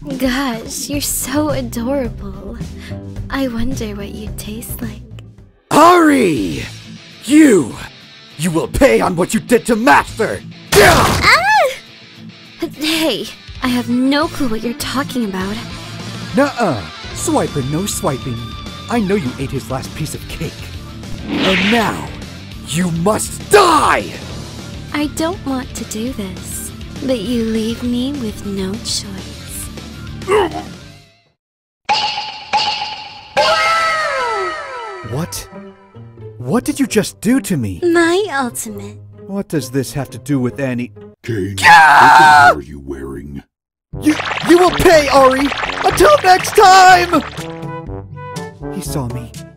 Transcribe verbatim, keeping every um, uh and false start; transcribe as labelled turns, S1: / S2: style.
S1: Gosh, you're so adorable. I wonder what you taste like.
S2: Ahri! You! You will pay on what you did to Master!
S1: Ah! Hey, I have no clue what you're talking about.
S2: Nuh-uh. Swiper, no swiping. I know you ate his last piece of cake. And now, you must die!
S1: I don't want to do this, but you leave me with no choice.
S2: What? What did you just do to me?
S1: My ultimate.
S2: What does this have to do with any—
S3: Kayn, what the hell are you wearing?
S2: You, you will pay, Ahri! Until next time! He saw me.